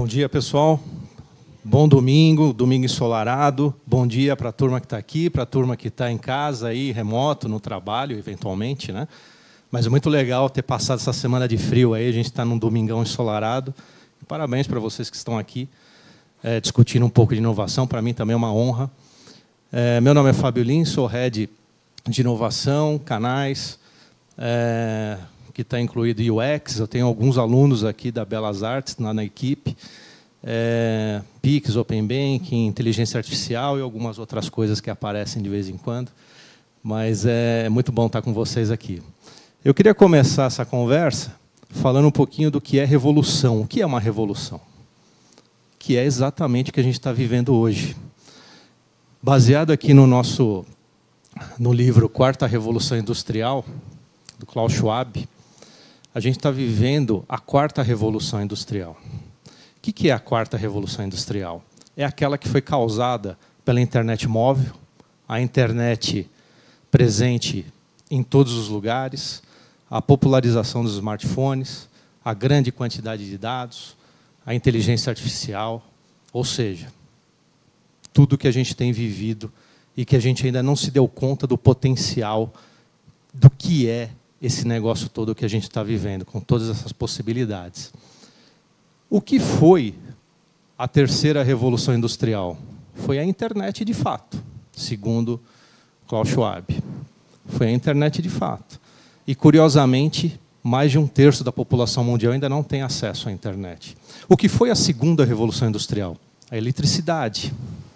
Bom dia, pessoal. Bom domingo, domingo ensolarado. Bom dia para a turma que está aqui, para a turma que está em casa, aí, remoto, no trabalho, eventualmente, né? Mas é muito legal ter passado essa semana de frio aí. A gente está num domingão ensolarado. Parabéns para vocês que estão aqui discutindo um pouco de inovação. Para mim também é uma honra. Meu nome é Fábio Lins, sou Head de Inovação, Canais, que está incluído UX. Eu tenho alguns alunos aqui da Belas Artes na equipe. Pix, Open Banking, inteligência artificial e algumas outras coisas que aparecem de vez em quando. Mas é muito bom estar com vocês aqui. Eu queria começar essa conversa falando um pouquinho do que é revolução. O que é uma revolução? Que é exatamente o que a gente está vivendo hoje. Baseado aqui no livro Quarta Revolução Industrial, do Klaus Schwab, a gente está vivendo a quarta revolução industrial. O que é a quarta revolução industrial? É aquela que foi causada pela internet móvel, a internet presente em todos os lugares, a popularização dos smartphones, a grande quantidade de dados, a inteligência artificial, ou seja, tudo que a gente tem vivido e que a gente ainda não se deu conta do potencial do que é esse negócio todo que a gente está vivendo, com todas essas possibilidades. O que foi a terceira revolução industrial? Foi a internet de fato, segundo Klaus Schwab. Foi a internet de fato. E, curiosamente, mais de 1/3 da população mundial ainda não tem acesso à internet. O que foi a segunda revolução industrial? A eletricidade.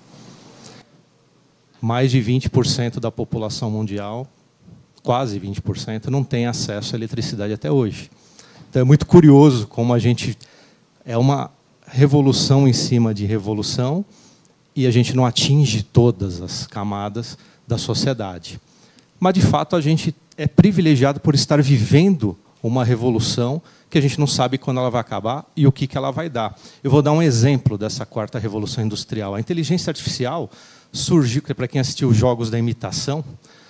Mais de 20% da população mundial, quase 20%, não tem acesso à eletricidade até hoje. Então, é muito curioso como a gente... É uma revolução em cima de revolução e a gente não atinge todas as camadas da sociedade. Mas, de fato, a gente é privilegiado por estar vivendo uma revolução que a gente não sabe quando ela vai acabar e o que ela vai dar. Eu vou dar um exemplo dessa quarta revolução industrial. A inteligência artificial surgiu, para quem assistiu os Jogos da Imitação,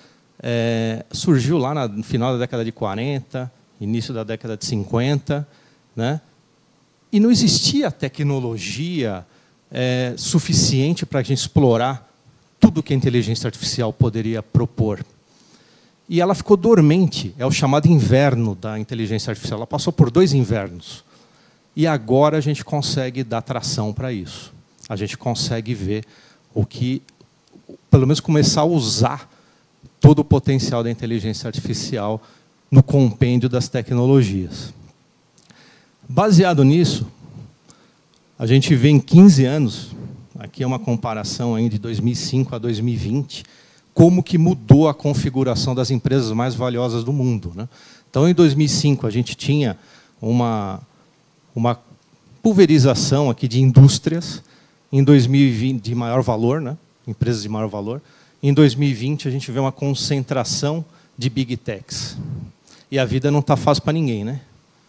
surgiu lá no final da década de 40, início da década de 50, né? E não existia tecnologia suficiente para a gente explorar tudo que a inteligência artificial poderia propor. E ela ficou dormente, é o chamado inverno da inteligência artificial. Ela passou por 2 invernos. E agora a gente consegue dar tração para isso. A gente consegue ver pelo menos começar a usar todo o potencial da inteligência artificial no compêndio das tecnologias. Baseado nisso, a gente vê em 15 anos, aqui é uma comparação aí de 2005 a 2020, como que mudou a configuração das empresas mais valiosas do mundo, né? Então, em 2005, a gente tinha uma pulverização aqui de indústrias, em 2020, de maior valor, né? Empresas de maior valor. Em 2020, a gente vê uma concentração de big techs. E a vida não está fácil para ninguém, né?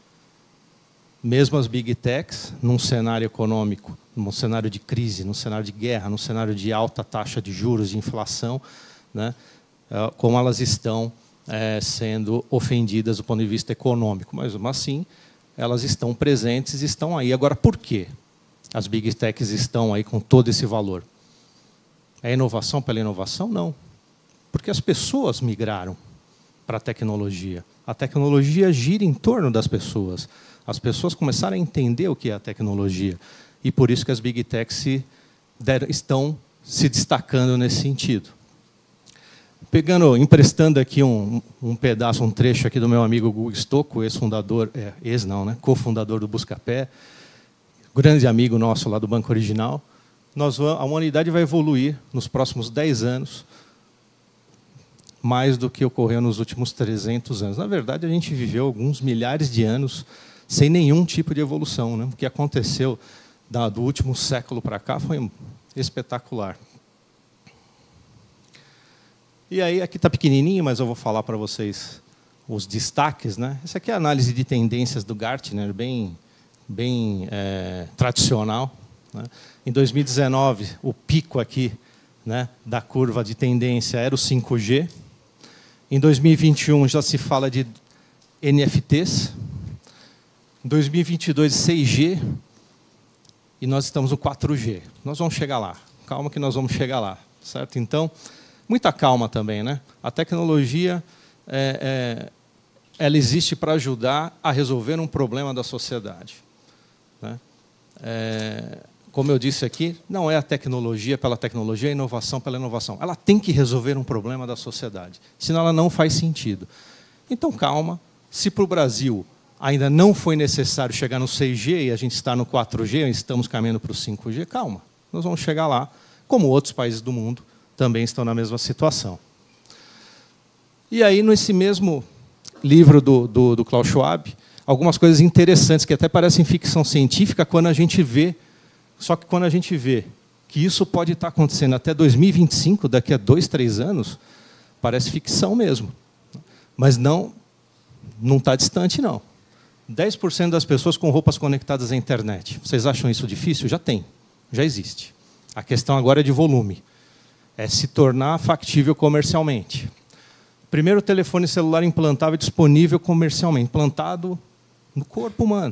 Mesmo as big techs, num cenário econômico, num cenário de crise, num cenário de guerra, num cenário de alta taxa de juros, de inflação, né? Como elas estão sendo ofendidas do ponto de vista econômico. Mas, assim, elas estão presentes e estão aí. Agora, por quê as big techs estão aí com todo esse valor? É inovação pela inovação? Não. Porque as pessoas migraram para a tecnologia. A tecnologia gira em torno das pessoas. As pessoas começaram a entender o que é a tecnologia. E por isso que as big techs estão se destacando nesse sentido. Emprestando aqui um pedaço, um trecho aqui do meu amigo Guga Stocco, cofundador do Buscapé, grande amigo nosso lá do Banco Original. A humanidade vai evoluir nos próximos 10 anos mais do que ocorreu nos últimos 300 anos. Na verdade, a gente viveu alguns milhares de anos sem nenhum tipo de evolução, né? O que aconteceu do último século para cá foi espetacular. E aí, aqui está pequenininho, mas eu vou falar para vocês os destaques, né? Essa aqui é a análise de tendências do Gartner, bem tradicional, né? Em 2019, o pico aqui, né, da curva de tendência era o 5G. Em 2021, já se fala de NFTs. Em 2022, 6G. e nós estamos no 4G. Nós vamos chegar lá. Calma que nós vamos chegar lá, certo? Então, muita calma também, né? A tecnologia ela existe para ajudar a resolver um problema da sociedade, né? Como eu disse aqui, não é a tecnologia pela tecnologia, a inovação pela inovação. Ela tem que resolver um problema da sociedade, senão ela não faz sentido. Então, calma. Se para o Brasil ainda não foi necessário chegar no 6G e a gente está no 4G, estamos caminhando para o 5G, calma. Nós vamos chegar lá, como outros países do mundo também estão na mesma situação. E aí, nesse mesmo livro do Klaus Schwab, algumas coisas interessantes que até parecem ficção científica quando a gente vê, só que quando a gente vê que isso pode estar acontecendo até 2025, daqui a 2, 3 anos, parece ficção mesmo. Mas não está distante, não. 10% das pessoas com roupas conectadas à internet. Vocês acham isso difícil? Já tem, já existe. A questão agora é de volume. É se tornar factível comercialmente. Primeiro telefone celular implantável disponível comercialmente, implantado no corpo humano.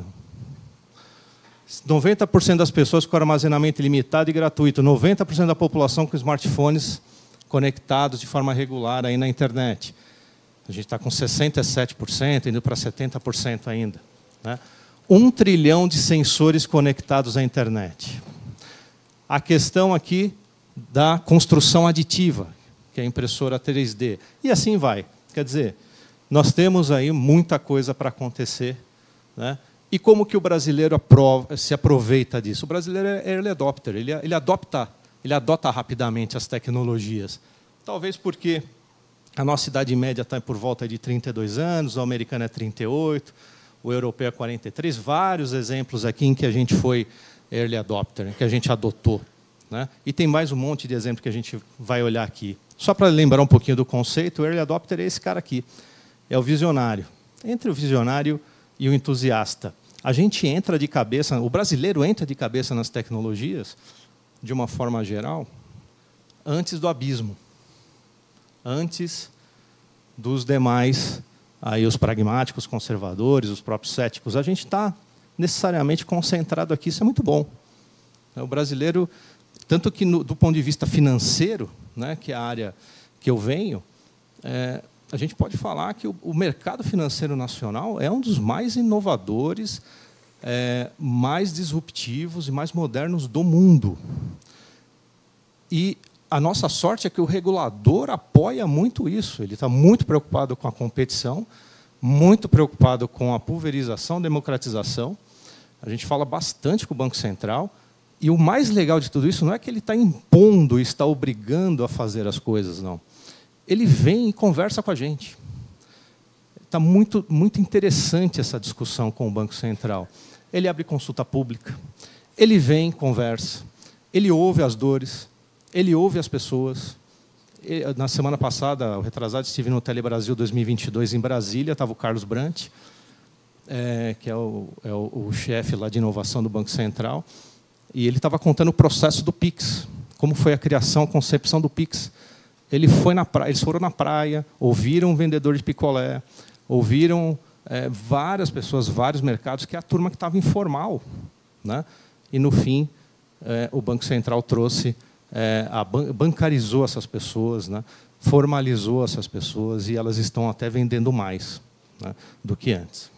90% das pessoas com armazenamento ilimitado e gratuito, 90% da população com smartphones conectados de forma regular aí na internet. A gente está com 67%, indo para 70% ainda, né? 1 trilhão de sensores conectados à internet. A questão aqui da construção aditiva, que é a impressora 3D. E assim vai. Quer dizer, nós temos aí muita coisa para acontecer, né? E como que o brasileiro se aproveita disso? O brasileiro é early adopter, ele adota rapidamente as tecnologias. Talvez porque a nossa idade média está por volta de 32 anos, o americano é 38, o europeu é 43, vários exemplos aqui em que a gente foi early adopter, que a gente adotou, né? E tem mais um monte de exemplos que a gente vai olhar aqui. Só para lembrar um pouquinho do conceito, o early adopter é esse cara aqui, é o visionário. Entre o visionário e o entusiasta, a gente entra de cabeça, o brasileiro entra de cabeça nas tecnologias, de uma forma geral, antes do abismo, antes dos demais, aí os pragmáticos, conservadores, os próprios céticos. A gente está necessariamente concentrado aqui, isso é muito bom. O brasileiro, tanto que do ponto de vista financeiro, né, que é a área que eu venho, a gente pode falar que o mercado financeiro nacional é um dos mais inovadores, mais disruptivos e mais modernos do mundo. E a nossa sorte é que o regulador apoia muito isso. Ele está muito preocupado com a competição, muito preocupado com a pulverização, democratização. A gente fala bastante com o Banco Central. E o mais legal de tudo isso não é que ele está impondo, está obrigando a fazer as coisas, não. Ele vem e conversa com a gente. Está muito, muito interessante essa discussão com o Banco Central. Ele abre consulta pública, ele vem, conversa, ele ouve as dores, ele ouve as pessoas. Na semana passada, o retrasado, estive no Telebrasil 2022 em Brasília, estava o Carlos Brant, que é o chefe lá de inovação do Banco Central, e ele estava contando o processo do Pix, como foi a criação, a concepção do Pix. Eles foram na praia, ouviram um vendedor de picolé, ouviram várias pessoas, vários mercados, que é a turma que estava informal, né? E, no fim, o Banco Central trouxe, bancarizou essas pessoas, né? Formalizou essas pessoas, e elas estão até vendendo mais, né, do que antes.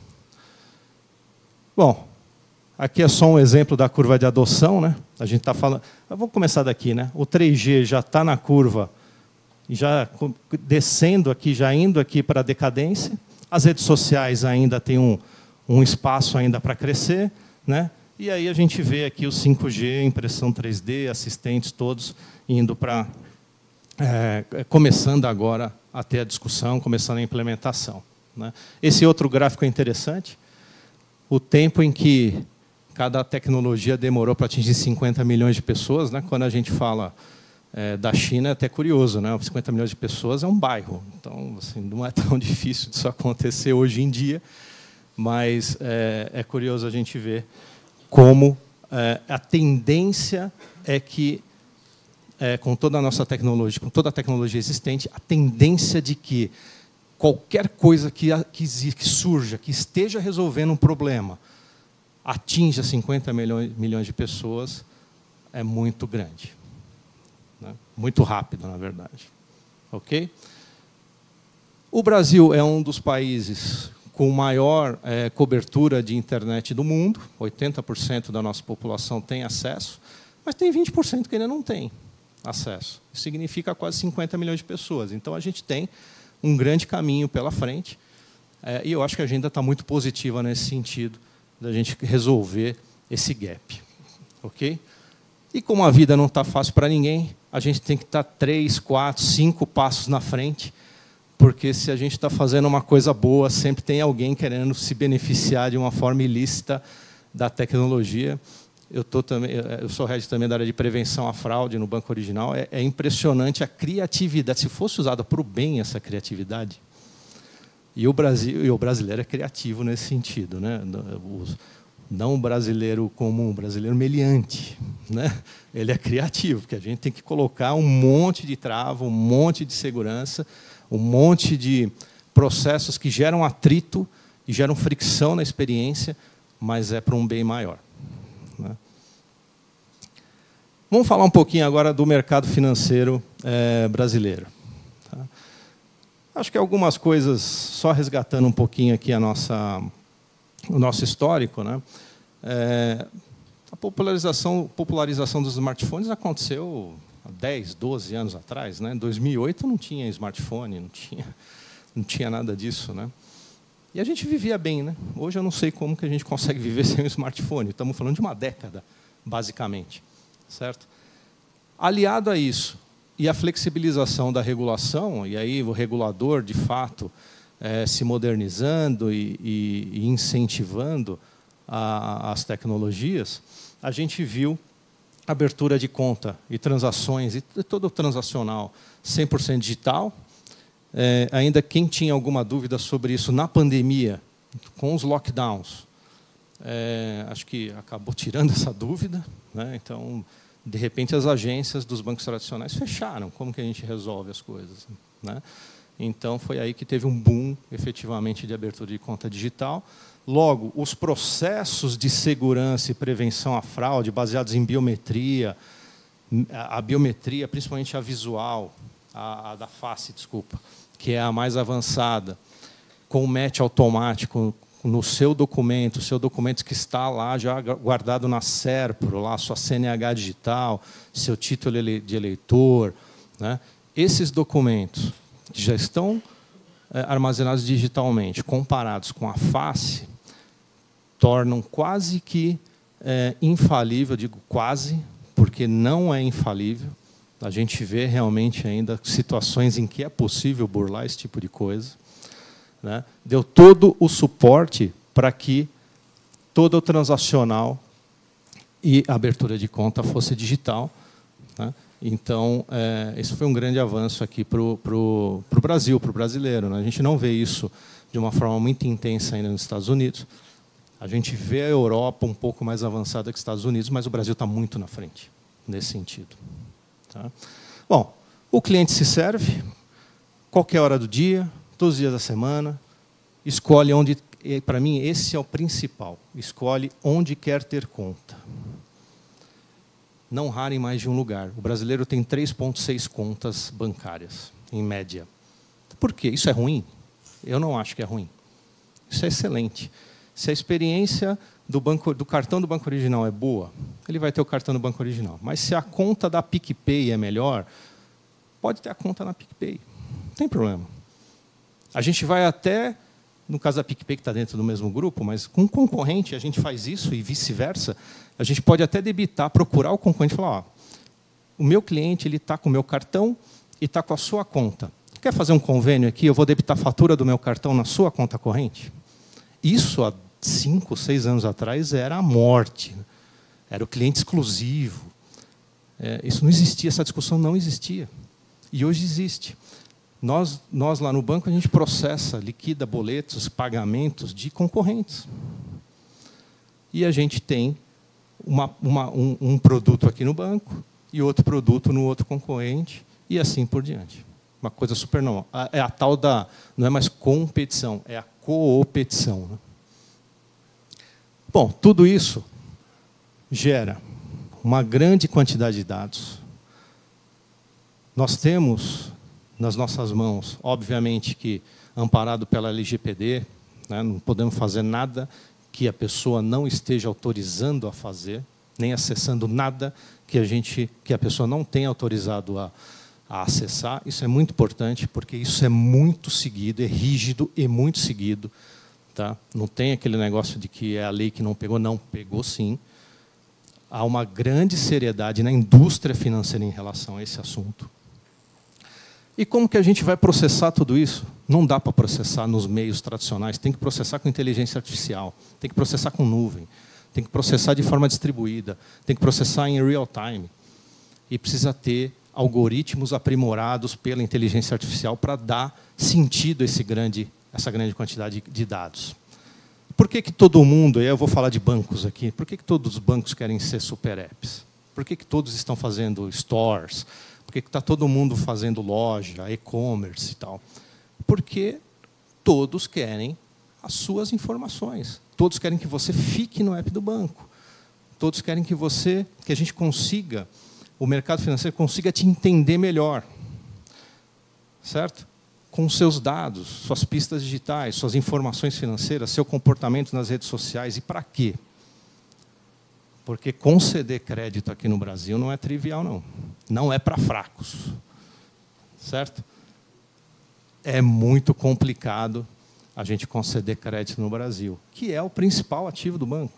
Bom, aqui é só um exemplo da curva de adoção, né? A gente está falando. Vamos começar daqui, né? O 3G já está na curva, já descendo aqui, já indo aqui para a decadência. As redes sociais ainda têm um espaço ainda para crescer, né? E aí a gente vê aqui o 5G, impressão 3D, assistentes todos indo para começando agora a ter a discussão, começando a implementação, né? Esse outro gráfico é interessante. O tempo em que cada tecnologia demorou para atingir 50 milhões de pessoas, né? Quando a gente fala da China, é até curioso, né? 50 milhões de pessoas é um bairro. Então, assim, não é tão difícil disso acontecer hoje em dia, mas é curioso a gente ver como a tendência é que, com toda a nossa tecnologia, com toda a tecnologia existente, a tendência de que qualquer coisa que surja, que esteja resolvendo um problema, atinja 50 milhões de pessoas, é muito grande. Né? Muito rápido, na verdade. Ok? O Brasil é um dos países com maior cobertura de internet do mundo. 80% da nossa população tem acesso, mas tem 20% que ainda não tem acesso. Isso significa quase 50 milhões de pessoas. Então, a gente tem um grande caminho pela frente, e eu acho que a agenda está muito positiva nesse sentido, da gente resolver esse gap. Ok? E como a vida não está fácil para ninguém, a gente tem que estar 3, 4, 5 passos na frente, porque se a gente está fazendo uma coisa boa, sempre tem alguém querendo se beneficiar de uma forma ilícita da tecnologia. Eu sou head também da área de prevenção à fraude no Banco Original. É impressionante a criatividade. Se fosse usada para o bem essa criatividade, e o brasileiro é criativo nesse sentido, né? Não o brasileiro comum, o brasileiro meliante, né? Ele é criativo, porque a gente tem que colocar um monte de trava, um monte de segurança, um monte de processos que geram atrito e geram fricção na experiência, mas é para um bem maior. Né? Vamos falar um pouquinho agora do mercado financeiro brasileiro. Tá? Acho que algumas coisas, só resgatando um pouquinho aqui o nosso histórico, né? A popularização dos smartphones aconteceu há 10, 12 anos atrás. Né? Em 2008 não tinha smartphone, não tinha nada disso. Né? E a gente vivia bem. Né? Hoje eu não sei como que a gente consegue viver sem um smartphone. Estamos falando de uma década, basicamente. Certo? Aliado a isso, e a flexibilização da regulação, e aí o regulador, de fato, se modernizando e incentivando as tecnologias, a gente viu abertura de conta e transações, e todo o transacional 100% digital. Ainda quem tinha alguma dúvida sobre isso na pandemia, com os lockdowns, acho que acabou tirando essa dúvida. Né? Então, de repente, as agências dos bancos tradicionais fecharam. Como que a gente resolve as coisas? Né? Então, foi aí que teve um boom, efetivamente, de abertura de conta digital. Logo, os processos de segurança e prevenção à fraude, baseados em biometria, a biometria, principalmente a visual, a da face, desculpa, que é a mais avançada, com o match automático no seu documento que está lá já guardado na Serpro, lá sua CNH digital, seu título de eleitor, né? Esses documentos que já estão armazenados digitalmente, comparados com a face, tornam quase que infalível, digo quase, porque não é infalível. A gente vê realmente ainda situações em que é possível burlar esse tipo de coisa. Né? Deu todo o suporte para que todo o transacional e a abertura de conta fosse digital. Né? Então, esse foi um grande avanço aqui para o Brasil, para o brasileiro. Né? A gente não vê isso de uma forma muito intensa ainda nos Estados Unidos. A gente vê a Europa um pouco mais avançada que os Estados Unidos, mas o Brasil está muito na frente, nesse sentido. Tá? Bom, o cliente se serve, qualquer hora do dia, todos os dias da semana, escolhe onde... Para mim, esse é o principal. Escolhe onde quer ter conta. Não rara em mais de um lugar. O brasileiro tem 3,6 contas bancárias, em média. Por quê? Isso é ruim? Eu não acho que é ruim. Isso é excelente. Se a experiência do cartão do Banco Original é boa, ele vai ter o cartão do Banco Original. Mas se a conta da PicPay é melhor, pode ter a conta na PicPay. Não tem problema. A gente vai até, no caso da PicPay, que está dentro do mesmo grupo, mas com um concorrente a gente faz isso e vice-versa, a gente pode até debitar, procurar o concorrente e falar, ó, o meu cliente está com o meu cartão e está com a sua conta. Quer fazer um convênio aqui? Eu vou debitar a fatura do meu cartão na sua conta corrente? Isso, há 5, 6 anos atrás, era a morte. Era o cliente exclusivo. Isso não existia, essa discussão não existia. E hoje existe. Nós lá no banco, a gente processa, liquida boletos, pagamentos de concorrentes. E a gente tem um produto aqui no banco e outro produto no outro concorrente, e assim por diante. Uma coisa super normal. É a tal da... Não é mais competição, é a coopetição. Né? Bom, tudo isso gera uma grande quantidade de dados. Nós temos nas nossas mãos, obviamente que amparado pela LGPD, né, não podemos fazer nada que a pessoa não esteja autorizando a fazer, nem acessando nada que a pessoa não tenha autorizado a acessar. Isso é muito importante, porque isso é muito seguido, é rígido e muito seguido. Tá? Não tem aquele negócio de que é a lei que não pegou. Não, pegou sim. Há uma grande seriedade na indústria financeira em relação a esse assunto. E como que a gente vai processar tudo isso? Não dá para processar nos meios tradicionais, tem que processar com inteligência artificial, tem que processar com nuvem, tem que processar de forma distribuída, tem que processar em real time. E precisa ter algoritmos aprimorados pela inteligência artificial para dar sentido a essa grande quantidade de dados. Por que todo mundo, eu vou falar de bancos aqui, por que todos os bancos querem ser super apps? Por que todos estão fazendo stores? Por que está todo mundo fazendo loja, e-commerce e tal? Porque todos querem as suas informações. Todos querem que você fique no app do banco. Todos querem que a gente consiga, o mercado financeiro consiga te entender melhor. Certo? Com seus dados, suas pistas digitais, suas informações financeiras, seu comportamento nas redes sociais. E para quê? Porque conceder crédito aqui no Brasil não é trivial, não. Não é para fracos. Certo? É muito complicado a gente conceder crédito no Brasil, que é o principal ativo do banco.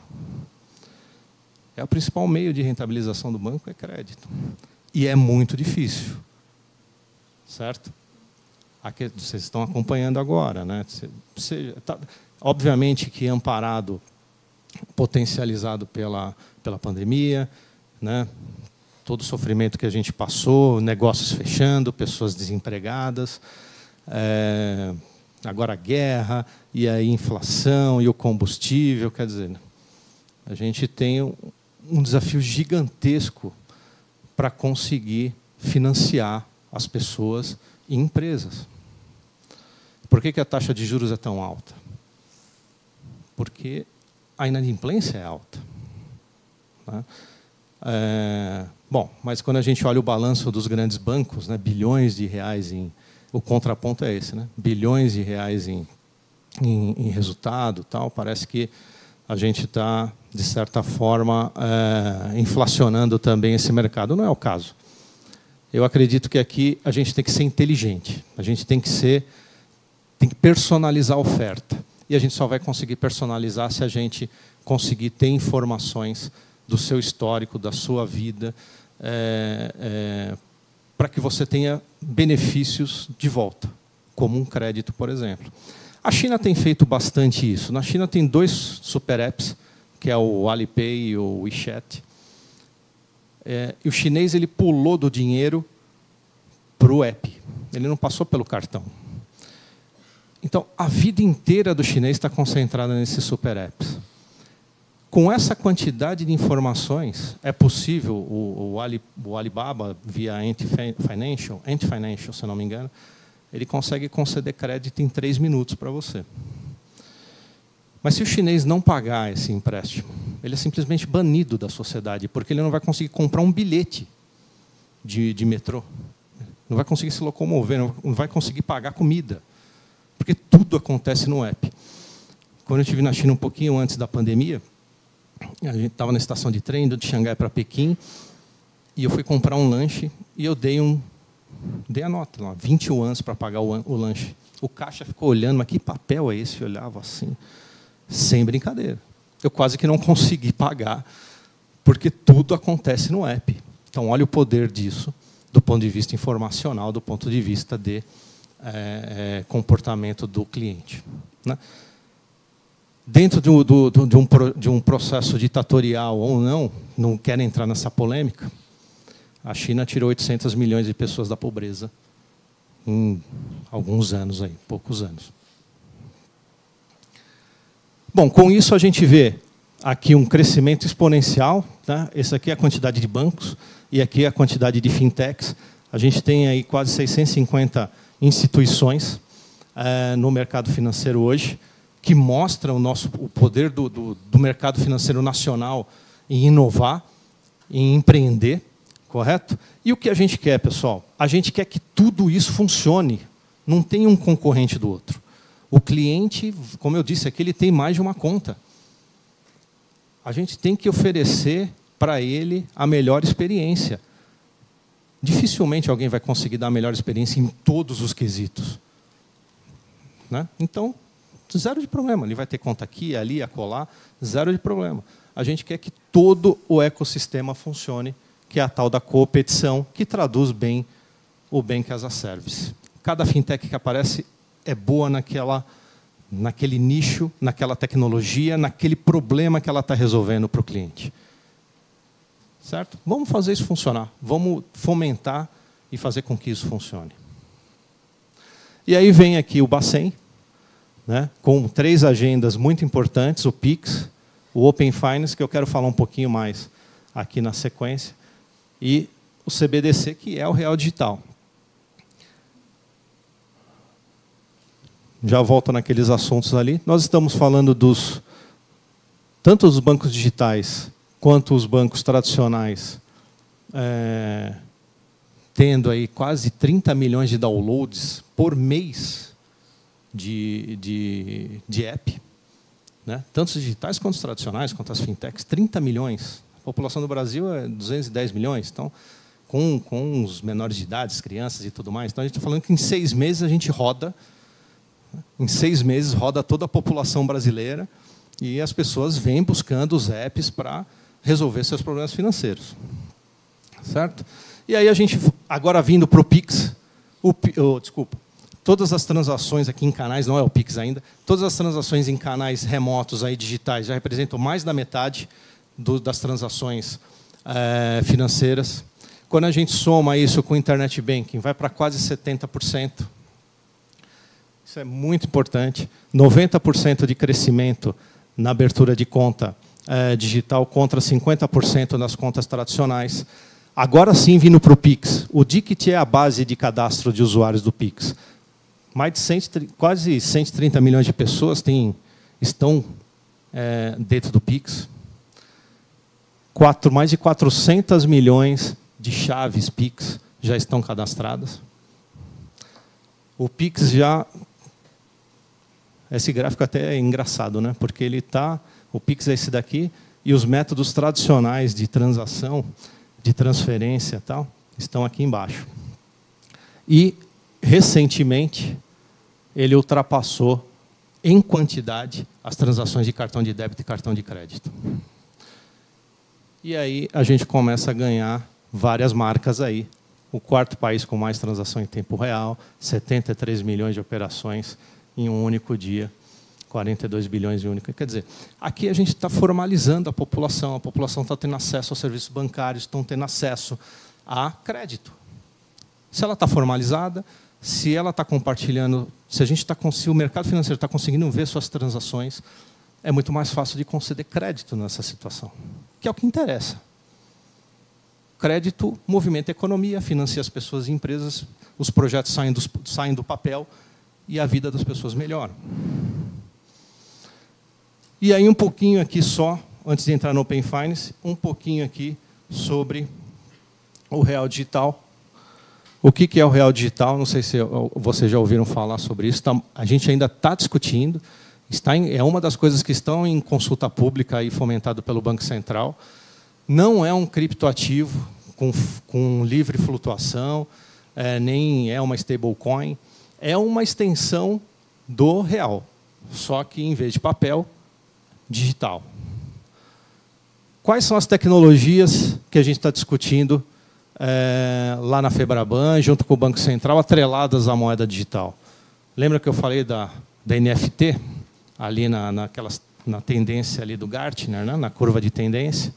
É o principal meio de rentabilização do banco, é crédito. E é muito difícil. Certo? Aqui, vocês estão acompanhando agora, né? Obviamente que amparado, potencializado pela pandemia, né? Todo o sofrimento que a gente passou, negócios fechando, pessoas desempregadas, agora a guerra, e a inflação, e o combustível. Quer dizer, a gente tem um desafio gigantesco para conseguir financiar as pessoas e empresas. Por que a taxa de juros é tão alta? Porque a inadimplência é alta. Né? Bom, mas quando a gente olha o balanço dos grandes bancos, né, bilhões de reais o contraponto é esse, né? Bilhões de reais em resultado, tal, parece que a gente está, de certa forma, inflacionando também esse mercado. Não é o caso. Eu acredito que aqui a gente tem que ser inteligente, a gente tem que personalizar a oferta. E a gente só vai conseguir personalizar se a gente conseguir ter informações do seu histórico, da sua vida, para que você tenha benefícios de volta, como um crédito, por exemplo. A China tem feito bastante isso. Na China tem 2 super apps, que é o Alipay e o WeChat. E o chinês ele pulou do dinheiro para o app. Ele não passou pelo cartão. Então, a vida inteira do chinês está concentrada nesses super apps. Com essa quantidade de informações, é possível o Alibaba, via Ant Financial, se eu não me engano, ele consegue conceder crédito em 3 minutos para você. Mas se o chinês não pagar esse empréstimo, ele é simplesmente banido da sociedade, porque ele não vai conseguir comprar um bilhete de metrô, não vai conseguir se locomover, não vai conseguir pagar comida, porque tudo acontece no app. Quando eu estive na China um pouquinho antes da pandemia, a gente estava na estação de trem, indo de Xangai para Pequim, e eu fui comprar um lanche, e eu dei a nota, lá, 20 yuans para pagar o lanche. O caixa ficou olhando, mas que papel é esse? Eu olhava assim, sem brincadeira. Eu quase que não consegui pagar, porque tudo acontece no app. Então, olha o poder disso, do ponto de vista informacional, do ponto de vista de comportamento do cliente. Né? Dentro de um processo ditatorial ou não quero entrar nessa polêmica, a China tirou 800 milhões de pessoas da pobreza em alguns anos, poucos anos. Bom, com isso a gente vê aqui um crescimento exponencial. Tá? Essa aqui é a quantidade de bancos e aqui é a quantidade de fintechs. A gente tem aí quase 650 instituições no mercado financeiro hoje, que mostra o poder do mercado financeiro nacional em inovar, em empreender, correto? E o que a gente quer, pessoal? A gente quer que tudo isso funcione. Não tem um concorrente do outro. O cliente, como eu disse aqui, ele tem mais de uma conta. A gente tem que oferecer para ele a melhor experiência. Dificilmente alguém vai conseguir dar a melhor experiência em todos os quesitos, né? Então, zero de problema. Ele vai ter conta aqui, ali, acolá, zero de problema. A gente quer que todo o ecossistema funcione, que é a tal da competição, que traduz bem o Bank as a Service. Cada fintech que aparece é boa naquele nicho, naquela tecnologia, naquele problema que ela está resolvendo para o cliente. Certo? Vamos fazer isso funcionar. Vamos fomentar e fazer com que isso funcione. E aí vem aqui o Bacen, né, com 3 agendas muito importantes, o Pix, o Open Finance, que eu quero falar um pouquinho mais aqui na sequência, e o CBDC, que é o Real Digital. Já volto naqueles assuntos ali. Nós estamos falando tanto dos bancos digitais quanto os bancos tradicionais, tendo aí quase 30 milhões de downloads por mês de app, né? Tanto os digitais quanto os tradicionais, quanto as fintechs, 30 milhões. A população do Brasil é 210 milhões, então, com os menores de idade, as crianças e tudo mais. Então, a gente está falando que em 6 meses a gente roda, em 6 meses roda toda a população brasileira e as pessoas vêm buscando os apps para resolver seus problemas financeiros. Certo? E aí a gente, agora vindo para o Pix, desculpa, todas as transações aqui em canais, não é o Pix ainda, todas as transações em canais remotos aí, digitais já representam mais da metade das transações financeiras. Quando a gente soma isso com o Internet Banking, vai para quase 70%. Isso é muito importante. 90% de crescimento na abertura de conta digital contra 50% nas contas tradicionais. Agora sim, vindo para o Pix. O DICT é a base de cadastro de usuários do Pix. Quase 130 milhões de pessoas estão dentro do Pix. Mais de 400 milhões de chaves Pix já estão cadastradas. O Pix já... Esse gráfico até é engraçado, né? Porque o Pix é esse daqui, e os métodos tradicionais de transação, de transferência, tal, estão aqui embaixo. E, recentemente, ele ultrapassou, em quantidade, as transações de cartão de débito e cartão de crédito. E aí a gente começa a ganhar várias marcas aí. O 4º país com mais transação em tempo real, 73 milhões de operações em um único dia, 42 bilhões em um único. Quer dizer, aqui a gente está formalizando a população está tendo acesso aos serviços bancários, estão tendo acesso a crédito. Se ela está formalizada, se ela está compartilhando, se o mercado financeiro está conseguindo ver suas transações, é muito mais fácil de conceder crédito nessa situação, que é o que interessa. Crédito movimenta a economia, financia as pessoas e empresas, os projetos saem do papel e a vida das pessoas melhora. E aí um pouquinho aqui só, antes de entrar no Open Finance, um pouquinho aqui sobre o Real Digital. O que é o Real Digital? Não sei se vocês já ouviram falar sobre isso. A gente ainda está discutindo. É uma das coisas que estão em consulta pública e fomentado pelo Banco Central. Não é um criptoativo com livre flutuação, nem é uma stablecoin. É uma extensão do real, só que, em vez de papel, digital. Quais são as tecnologias que a gente está discutindo lá na Febraban, junto com o Banco Central, atreladas à moeda digital? Lembra que eu falei da NFT, ali na tendência ali do Gartner, né, na curva de tendência?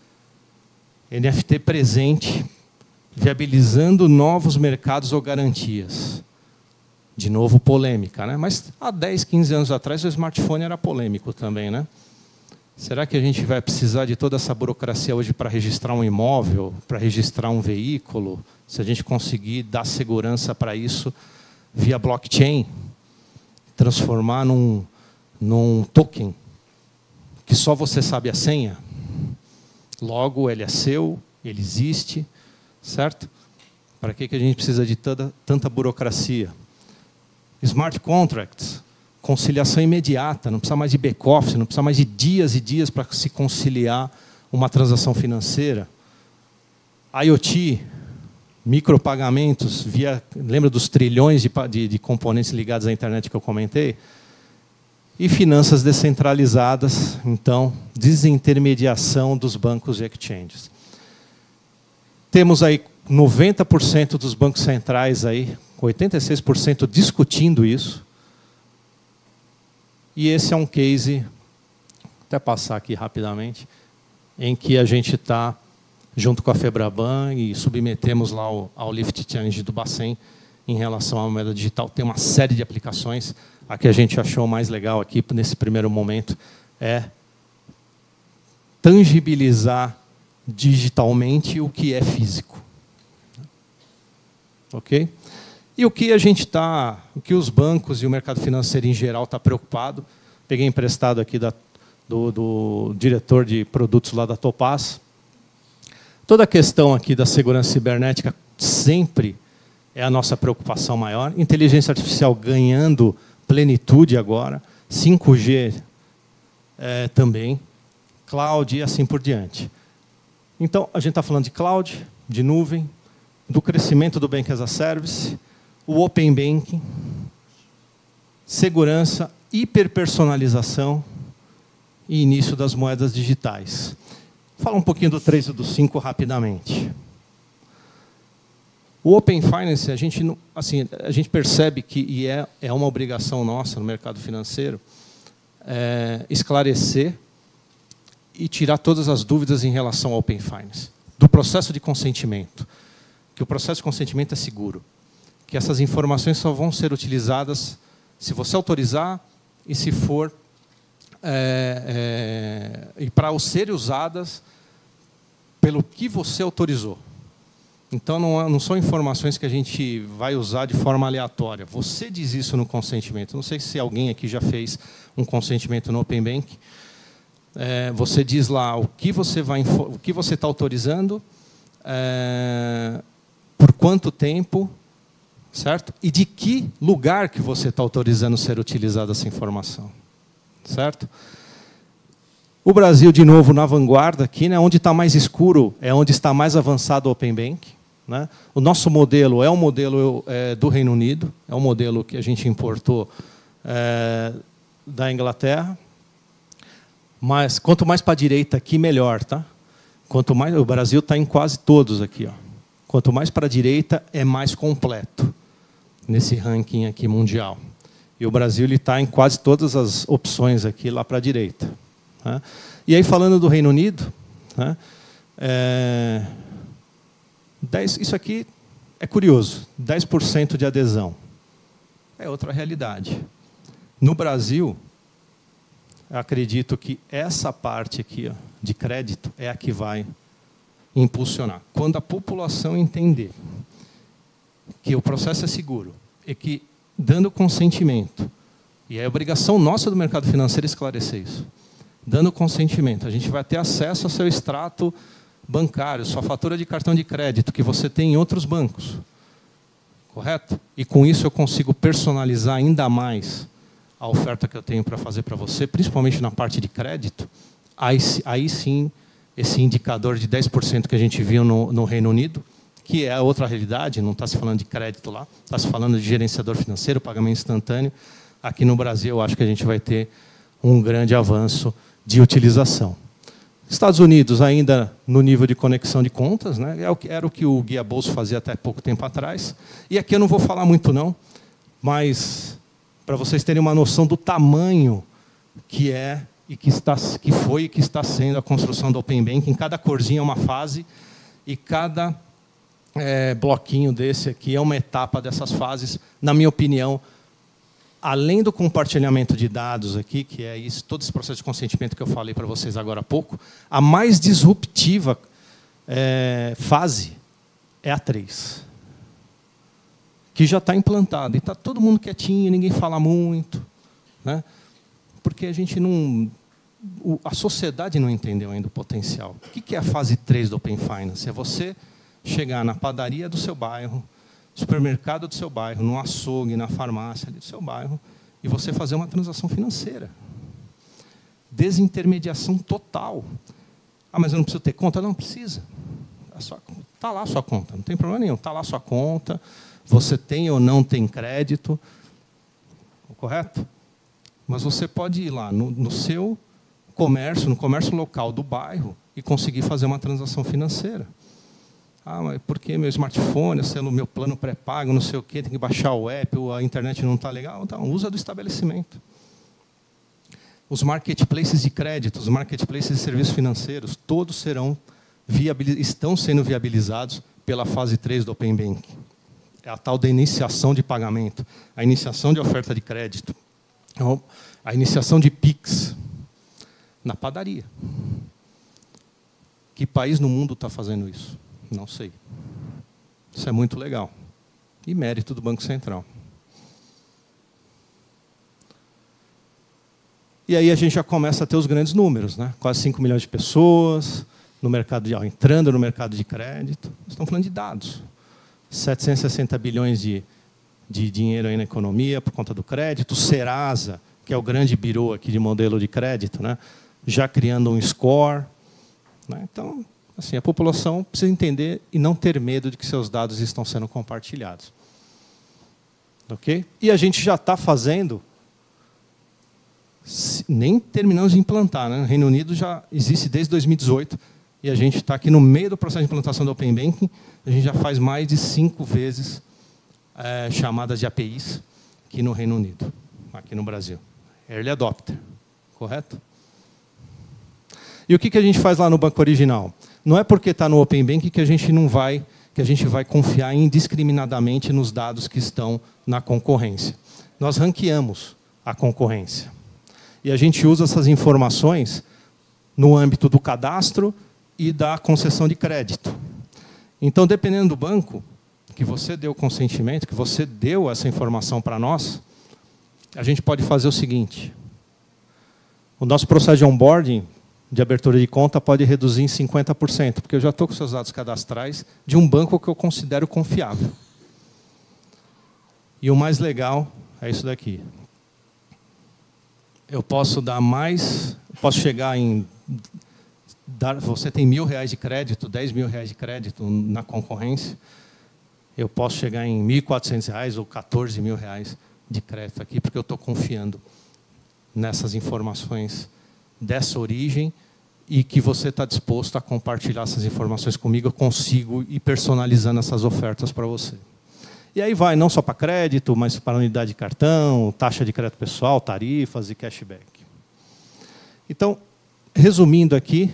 NFT presente, viabilizando novos mercados ou garantias. De novo, polêmica, né? Mas há 10, 15 anos atrás, o smartphone era polêmico também, né? Será que a gente vai precisar de toda essa burocracia hoje para registrar um imóvel, para registrar um veículo? Se a gente conseguir dar segurança para isso via blockchain, transformar num token que só você sabe a senha, logo ele é seu, ele existe, certo? Para que a gente precisa de tanta burocracia? Smart contracts, conciliação imediata, não precisa mais de back-office, não precisa mais de dias e dias para se conciliar uma transação financeira. IoT, micropagamentos, lembra dos trilhões de componentes ligados à internet que eu comentei? E finanças descentralizadas, então, desintermediação dos bancos e exchanges. Temos aí 90% dos bancos centrais, aí, 86% discutindo isso. E esse é um case, até passar aqui rapidamente, em que a gente está junto com a Febraban e submetemos lá ao Lift Challenge do Bacen em relação à moeda digital. Tem uma série de aplicações. A que a gente achou mais legal aqui, nesse primeiro momento, é tangibilizar digitalmente o que é físico. Ok? E o que o que os bancos e o mercado financeiro em geral está preocupado? Peguei emprestado aqui do diretor de produtos lá da Topaz. Toda a questão aqui da segurança cibernética sempre é a nossa preocupação maior. Inteligência artificial ganhando plenitude agora, 5G também, cloud e assim por diante. Então, a gente está falando de cloud, de nuvem, do crescimento do Bank as a Service, o Open Banking, segurança, hiperpersonalização e início das moedas digitais. Vou falar um pouquinho do 3 e do 5 rapidamente. O Open Finance, a gente percebe que, e é uma obrigação nossa no mercado financeiro, esclarecer e tirar todas as dúvidas em relação ao Open Finance. Do processo de consentimento. Que o processo de consentimento é seguro. Que essas informações só vão ser utilizadas se você autorizar e se for e para serem usadas pelo que você autorizou. Então, não são informações que a gente vai usar de forma aleatória. Você diz isso no consentimento. Não sei se alguém aqui já fez um consentimento no Open Bank. Você diz lá o que você está autorizando, por quanto tempo, certo? E de que lugar que você está autorizando ser utilizada essa informação, certo? O Brasil, de novo, na vanguarda aqui, né? Onde está mais escuro é onde está mais avançado o Open Bank. Né? O nosso modelo é um modelo do Reino Unido, é um modelo que a gente importou da Inglaterra. Mas quanto mais para a direita aqui, melhor, tá? Quanto mais, o Brasil está em quase todos aqui, ó. Quanto mais para a direita, é mais completo nesse ranking aqui mundial. E o Brasil está em quase todas as opções aqui lá para a direita. Né? E aí, falando do Reino Unido, né? Isso aqui é curioso, 10% de adesão. É outra realidade. No Brasil, acredito que essa parte aqui, ó, de crédito é a que vai impulsionar. Quando a população entender que o processo é seguro e que, dando consentimento, e é obrigação nossa do mercado financeiro esclarecer isso, dando consentimento, a gente vai ter acesso ao seu extrato bancário, sua fatura de cartão de crédito, que você tem em outros bancos. Correto? E com isso eu consigo personalizar ainda mais a oferta que eu tenho para fazer para você, principalmente na parte de crédito. Aí sim, esse indicador de 10% que a gente viu no Reino Unido, que é outra realidade, não está se falando de crédito lá, está se falando de gerenciador financeiro, pagamento instantâneo. Aqui no Brasil, eu acho que a gente vai ter um grande avanço de utilização. Estados Unidos, ainda no nível de conexão de contas, né? Era o que o Guia Bolso fazia até pouco tempo atrás. E aqui eu não vou falar muito, não, mas para vocês terem uma noção do tamanho que é, e que foi e que está sendo a construção do Open Banking. Cada corzinha é uma fase, e cada bloquinho desse aqui é uma etapa dessas fases, na minha opinião. Além do compartilhamento de dados aqui, que é isso, todo esse processo de consentimento que eu falei para vocês agora há pouco, a mais disruptiva fase é a 3, que já está implantada. E está todo mundo quietinho, ninguém fala muito. Né? porque a gente não... A sociedade não entendeu ainda o potencial. O que é a fase 3 do Open Finance? É você chegar na padaria do seu bairro, supermercado do seu bairro, no açougue, na farmácia ali do seu bairro, e você fazer uma transação financeira. Desintermediação total. Ah, mas eu não preciso ter conta? Não precisa. Está lá a sua conta, não tem problema nenhum. Está lá a sua conta, você tem ou não tem crédito, correto? Mas você pode ir lá no seu comércio, no comércio local do bairro, e conseguir fazer uma transação financeira. Ah, mas por que meu smartphone, sendo meu plano pré-pago, não sei o quê, tem que baixar o app, ou a internet não está legal? Então, usa do estabelecimento. Os marketplaces de crédito, os marketplaces de serviços financeiros, todos estão sendo viabilizados pela fase 3 do Open Banking. É a tal da iniciação de pagamento, a iniciação de oferta de crédito, a iniciação de PIX na padaria. Que país no mundo está fazendo isso? Não sei. Isso é muito legal. E mérito do Banco Central. E aí a gente já começa a ter os grandes números, né? Quase 5 milhões de pessoas no mercado entrando no mercado de crédito. Estamos falando de dados. 760 bilhões de dinheiro aí na economia por conta do crédito. Serasa, que é o grande birô aqui de modelo de crédito, né? Já criando um score. Né? Então, assim, a população precisa entender e não ter medo de que seus dados estão sendo compartilhados. Ok? E a gente já está fazendo, nem terminamos de implantar. Né? No Reino Unido já existe desde 2018, e a gente está aqui no meio do processo de implantação do Open Banking, a gente já faz mais de 5 vezes chamadas de APIs aqui no Reino Unido, aqui no Brasil. Early Adopter, correto? E o que a gente faz lá no banco original? Não é porque está no Open Banking que a gente vai confiar indiscriminadamente nos dados que estão na concorrência. Nós ranqueamos a concorrência. E a gente usa essas informações no âmbito do cadastro e da concessão de crédito. Então, dependendo do banco, que você deu o consentimento, que você deu essa informação para nós, a gente pode fazer o seguinte. O nosso processo de onboarding, de abertura de conta, pode reduzir em 50%, porque eu já estou com seus dados cadastrais de um banco que eu considero confiável. E o mais legal é isso daqui. Eu posso dar mais, posso chegar em... Você tem R$1.000 de crédito, R$10.000 de crédito na concorrência, eu posso chegar em R$1.400 ou R$14.000 de crédito aqui, porque eu estou confiando nessas informações dessa origem e que você está disposto a compartilhar essas informações comigo, eu consigo ir personalizando essas ofertas para você. E aí vai não só para crédito, mas para unidade de cartão, taxa de crédito pessoal, tarifas e cashback. Então, resumindo aqui,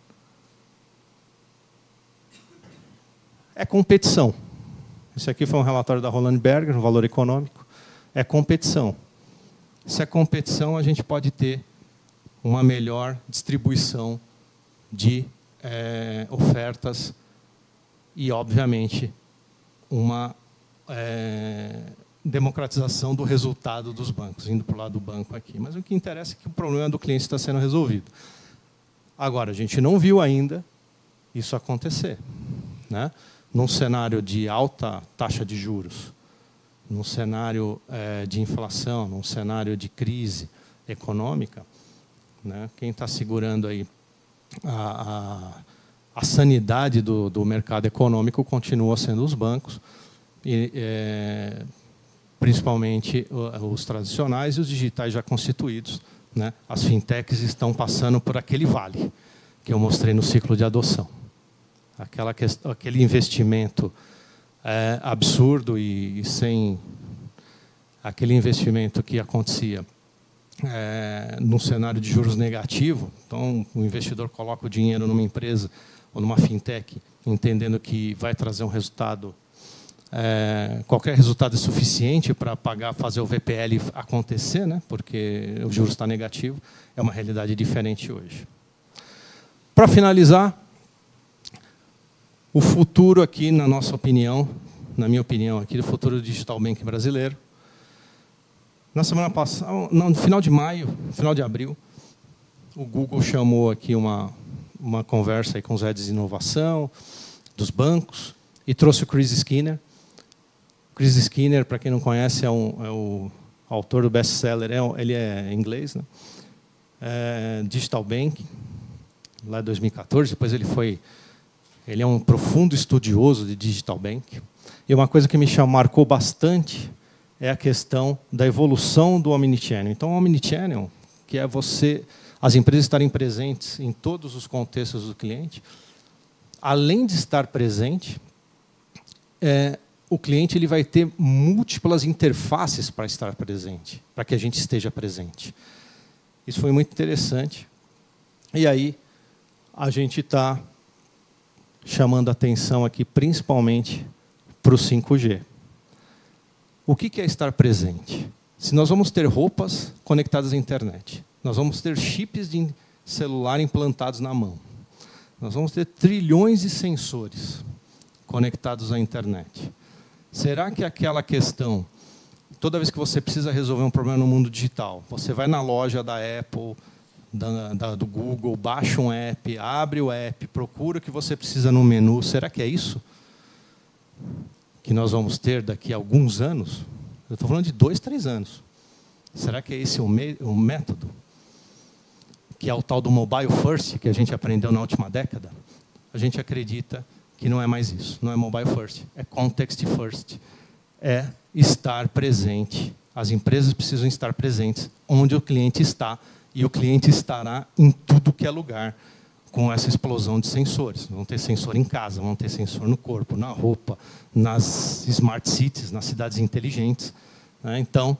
é competição. Esse aqui foi um relatório da Roland Berger, no Valor Econômico. É competição. Se é competição, a gente pode ter uma melhor distribuição de ofertas e, obviamente, uma democratização do resultado dos bancos, indo para o lado do banco aqui. Mas o que interessa é que o problema do cliente está sendo resolvido. Agora, a gente não viu ainda isso acontecer, né? Num cenário de alta taxa de juros, num cenário de inflação, num cenário de crise econômica, né? Quem está segurando aí a sanidade do mercado econômico continua sendo os bancos, e, principalmente os tradicionais e os digitais já constituídos. Né? As fintechs estão passando por aquele vale que eu mostrei no ciclo de adoção. Aquele investimento absurdo e sem aquele investimento que acontecia num cenário de juros negativo. Então, o investidor coloca o dinheiro numa empresa ou numa fintech, entendendo que vai trazer um resultado, qualquer resultado é suficiente para fazer o VPL acontecer, né? Porque o juros está negativo, é uma realidade diferente hoje. Para finalizar, o futuro aqui, na nossa opinião, na minha opinião, aqui, do futuro do digital banking brasileiro, Na semana passada, no final de maio, final de abril, o Google chamou aqui uma conversa aí com os heads de inovação dos bancos e trouxe o Chris Skinner. Chris Skinner, para quem não conhece, é o autor do best-seller, ele é inglês, né? Digital Bank, lá em 2014. Depois ele é um profundo estudioso de Digital Bank. E uma coisa que me marcou bastante é a questão da evolução do Omnichannel. Então, o Omnichannel, que é as empresas estarem presentes em todos os contextos do cliente, além de estar presente, o cliente ele vai ter múltiplas interfaces para estar presente, para que a gente esteja presente. Isso foi muito interessante. E aí, a gente está chamando a atenção aqui, principalmente, para o 5G. O que é estar presente? Se nós vamos ter roupas conectadas à internet, nós vamos ter chips de celular implantados na mão, nós vamos ter trilhões de sensores conectados à internet. Será que aquela questão, toda vez que você precisa resolver um problema no mundo digital, você vai na loja da Apple, do Google, baixa um app, abre o app, procura o que você precisa no menu, será que é isso que nós vamos ter daqui a alguns anos? Eu estou falando de 2, 3 anos. Será que é esse o método? Que é o tal do mobile first, que a gente aprendeu na última década? A gente acredita que não é mais isso. Não é mobile first, é context first. É estar presente. As empresas precisam estar presentes onde o cliente está, e o cliente estará em tudo que é lugar, com essa explosão de sensores. Vão ter sensor em casa, vão ter sensor no corpo, na roupa, nas smart cities, nas cidades inteligentes. Então,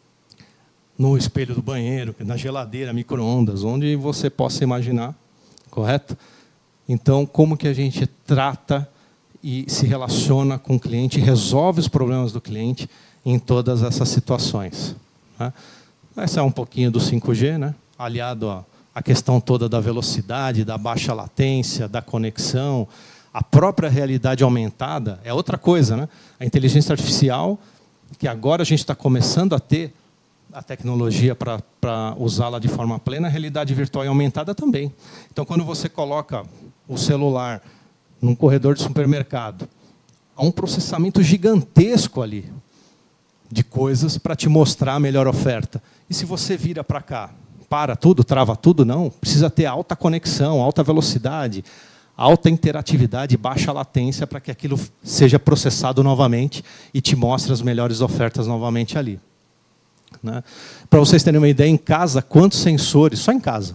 no espelho do banheiro, na geladeira, micro-ondas, onde você possa imaginar, correto? Então, como que a gente trata e se relaciona com o cliente, resolve os problemas do cliente em todas essas situações? Essa é um pouquinho do 5G, né? Aliado à questão toda da velocidade, da baixa latência, da conexão, a própria realidade aumentada é outra coisa, né? A inteligência artificial, que agora a gente está começando a ter a tecnologia para usá-la de forma plena, a realidade virtual e aumentada também. Então, quando você coloca o celular num corredor de supermercado, há um processamento gigantesco ali de coisas para te mostrar a melhor oferta. E se você vira para cá, para tudo, trava tudo, não. Precisa ter alta conexão, alta velocidade, alta interatividade, baixa latência para que aquilo seja processado novamente e te mostre as melhores ofertas novamente ali. Né? Para vocês terem uma ideia, em casa, quantos sensores, só em casa,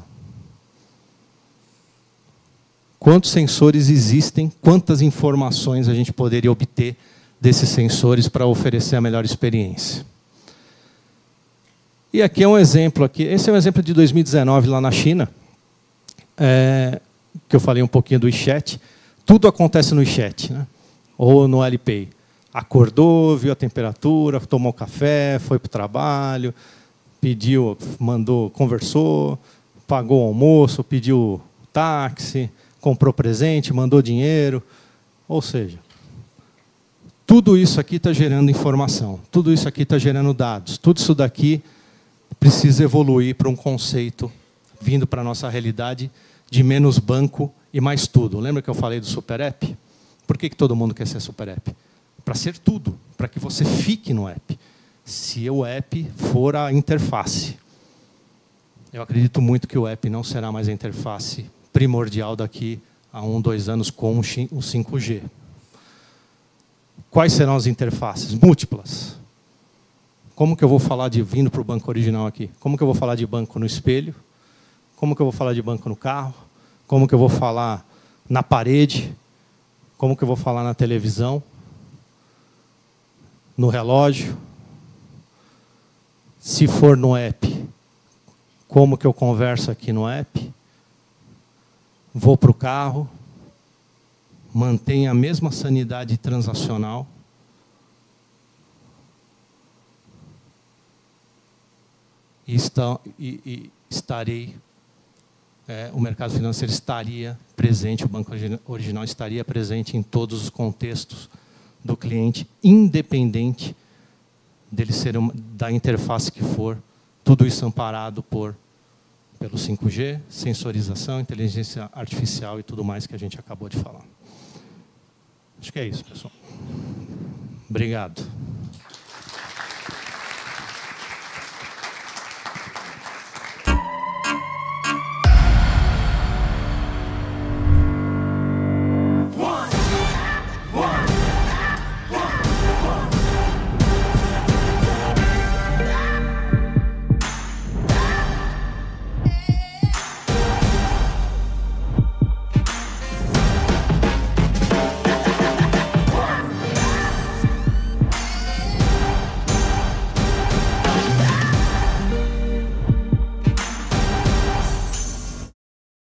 quantos sensores existem, quantas informações a gente poderia obter desses sensores para oferecer a melhor experiência. E aqui é um exemplo, esse é um exemplo de 2019 lá na China, que eu falei um pouquinho do WeChat. Tudo acontece no WeChat, né? Ou no Alipay. Acordou, viu a temperatura, tomou café, foi para o trabalho, pediu, mandou, conversou, pagou o almoço, pediu táxi, comprou presente, mandou dinheiro. Ou seja, tudo isso aqui está gerando informação, tudo isso aqui está gerando dados, tudo isso daqui precisa evoluir para um conceito vindo para a nossa realidade de menos banco e mais tudo. Lembra que eu falei do Super App? Por que todo mundo quer ser Super App? Para ser tudo, para que você fique no app. Se o app for a interface. Eu acredito muito que o app não será mais a interface primordial daqui a 1, 2 anos com o 5G. Quais serão as interfaces? Múltiplas. Como que eu vou falar de vindo para o banco original aqui? Como que eu vou falar de banco no espelho? Como que eu vou falar de banco no carro? Como que eu vou falar na parede? Como que eu vou falar na televisão? No relógio? Se for no app, como que eu converso aqui no app? Vou para o carro, mantenho a mesma sanidade transacional. E estarei, o mercado financeiro estaria presente, o banco original estaria presente em todos os contextos do cliente, independente dele ser da interface que for, tudo isso amparado pelo 5G, sensorização, inteligência artificial e tudo mais que a gente acabou de falar. Acho que é isso, pessoal. Obrigado.